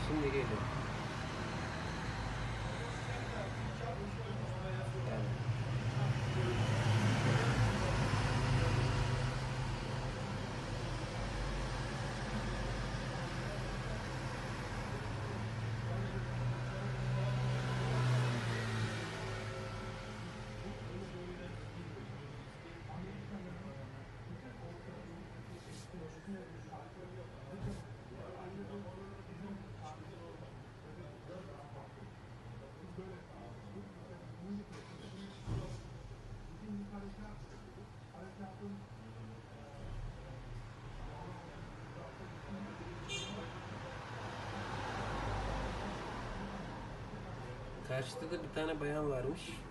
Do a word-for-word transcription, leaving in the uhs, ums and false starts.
Şimdi geliyor. Yani. Karşıda da bir tane bayan varmış.